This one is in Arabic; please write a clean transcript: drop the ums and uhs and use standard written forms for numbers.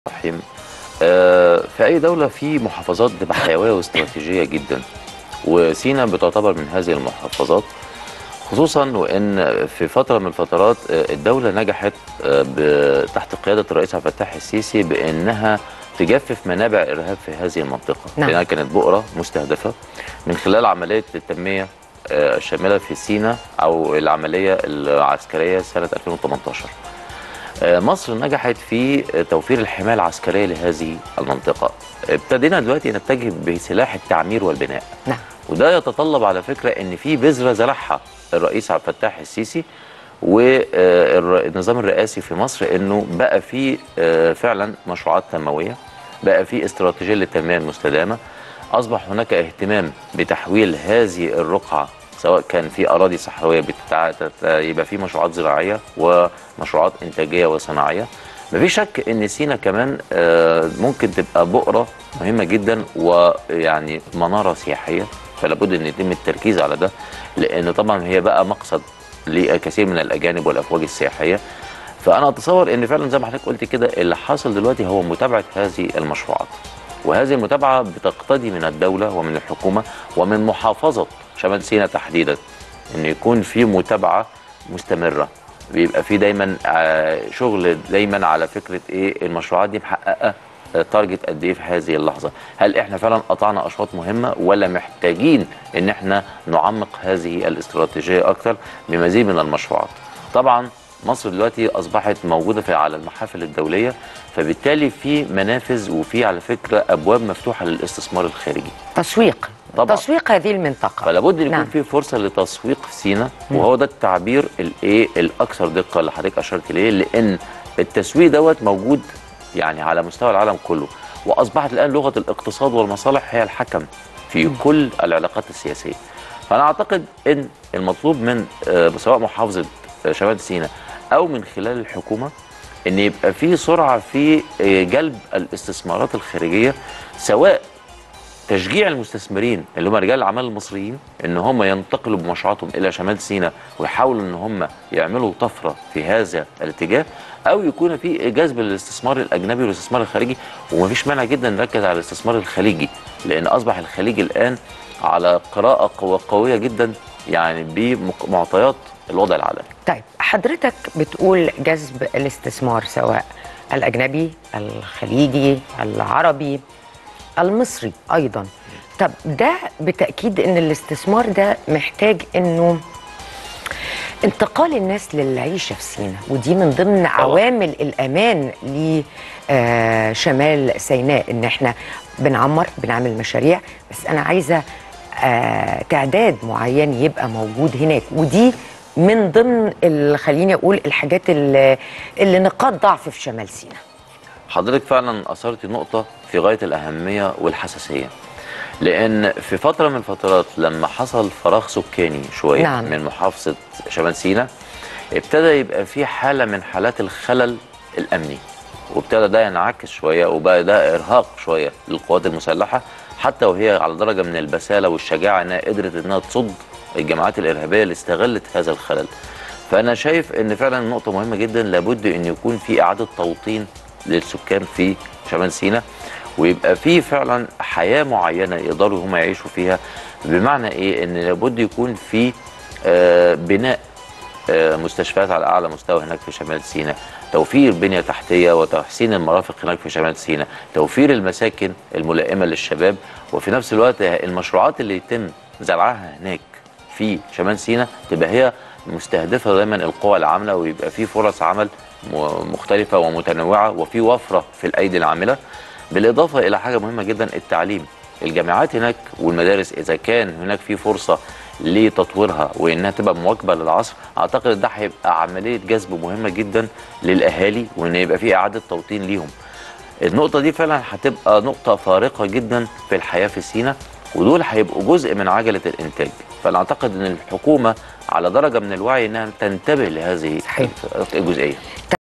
الرحيم. في أي دولة في محافظات بتبقى حيوية واستراتيجية جدا، وسينا بتعتبر من هذه المحافظات، خصوصا وإن في فترة من الفترات الدولة نجحت تحت قيادة الرئيس عبد الفتاح السيسي بأنها تجفف منابع الإرهاب في هذه المنطقة، لأنها كانت بؤرة مستهدفة من خلال عملية التنمية الشاملة في سينا أو العملية العسكرية سنة 2018. مصر نجحت في توفير الحماية العسكرية لهذه المنطقة. ابتدينا دلوقتي نتجه بسلاح التعمير والبناء. نعم. وده يتطلب على فكرة ان في بذرة زرعها الرئيس عبد الفتاح السيسي والنظام الرئاسي في مصر، انه بقى في فعلا مشروعات تنموية، بقى في استراتيجية للتنمية المستدامة، اصبح هناك اهتمام بتحويل هذه الرقعة سواء كان في أراضي صحراوية يبقى في مشروعات زراعية ومشروعات إنتاجية وصناعية. مفيش شك إن سينا كمان ممكن تبقى بؤرة مهمة جدا ويعني منارة سياحية، فلا بد إن يتم التركيز على ده، لأن طبعا هي بقى مقصد لكثير من الأجانب والأفواج السياحية. فأنا أتصور إن فعلا زي ما حضرتك قلت كده اللي حاصل دلوقتي هو متابعة هذه المشروعات، وهذه المتابعة بتقتضي من الدولة ومن الحكومة ومن محافظة شمال سيناء تحديدا ان يكون في متابعه مستمره، بيبقى في دايما شغل دايما على فكره ايه المشروعات دي محققه تارجت قد ايه في هذه اللحظه، هل احنا فعلا قطعنا اشواط مهمه ولا محتاجين ان احنا نعمق هذه الاستراتيجيه اكثر بمزيد من المشروعات. طبعا مصر دلوقتي اصبحت موجوده على المحافل الدوليه، فبالتالي في منافذ وفي على فكره ابواب مفتوحه للاستثمار الخارجي. تسويق طبعا. تسويق هذه المنطقه، فلا بد ان يكون في فرصه لتسويق سينا، وهو ده التعبير الايه الاكثر دقه اللي حضرتك اشرت اليه، لان التسويق دوت موجود يعني على مستوى العالم كله، واصبحت الان لغه الاقتصاد والمصالح هي الحكم في كل العلاقات السياسيه. فانا اعتقد ان المطلوب من سواء محافظه شمال سيناء او من خلال الحكومه ان يبقى في سرعه في جلب الاستثمارات الخارجيه، سواء تشجيع المستثمرين اللي هم رجال الاعمال المصريين ان هم ينتقلوا بمشروعاتهم الى شمال سيناء ويحاولوا ان هم يعملوا طفره في هذا الاتجاه، او يكون في جذب للاستثمار الاجنبي والاستثمار الخارجي. ومفيش مانع جدا نركز على الاستثمار الخليجي، لان اصبح الخليج الان على قراءه قويه جدا يعني بمعطيات الوضع العالمي. طيب حضرتك بتقول جذب الاستثمار سواء الاجنبي، الخليجي، العربي، المصري ايضا. طب ده بالتاكيد ان الاستثمار ده محتاج انه انتقال الناس للعيشه في سيناء، ودي من ضمن عوامل الامان لشمال سيناء، ان احنا بنعمل مشاريع، بس انا عايزه تعداد معين يبقى موجود هناك، ودي من ضمن خليني اقول الحاجات اللي نقاط ضعف في شمال سيناء. حضرتك فعلا اثرتي نقطه في غايه الاهميه والحساسيه، لان في فتره من الفترات لما حصل فراغ سكاني شويه نعم. من محافظه شمال سيناء، ابتدى يبقى في حاله من حالات الخلل الامني، وابتدى ده ينعكس شويه، وبقى ده ارهاق شويه للقوات المسلحه، حتى وهي على درجه من البساله والشجاعه انها قدرت انها تصد الجماعات الارهابيه اللي استغلت هذا الخلل. فانا شايف ان فعلا نقطه مهمه جدا، لابد ان يكون في اعاده توطين للسكان في شمال سيناء، ويبقى في فعلا حياه معينه يقدروا هم يعيشوا فيها. بمعنى ايه؟ ان لابد يكون في بناء مستشفيات على اعلى مستوى هناك في شمال سيناء، توفير بنيه تحتيه وتحسين المرافق هناك في شمال سيناء، توفير المساكن الملائمه للشباب، وفي نفس الوقت المشروعات اللي يتم زرعها هناك في شمال سيناء تبقى هي مستهدفه دايما القوى العامله، ويبقى في فرص عمل مختلفه ومتنوعه، وفي وفره في الايدي العامله. بالاضافه الى حاجه مهمه جدا، التعليم. الجامعات هناك والمدارس اذا كان هناك في فرصه لتطويرها وانها تبقى مواكبه للعصر، اعتقد ده هيبقى عمليه جذب مهمه جدا للاهالي، وان يبقى في اعاده توطين ليهم. النقطه دي فعلا هتبقى نقطه فارقه جدا في الحياه في سيناء، ودول هيبقوا جزء من عجله الانتاج. فانا اعتقد ان الحكومه على درجه من الوعي انها تنتبه لهذه الجزئيه.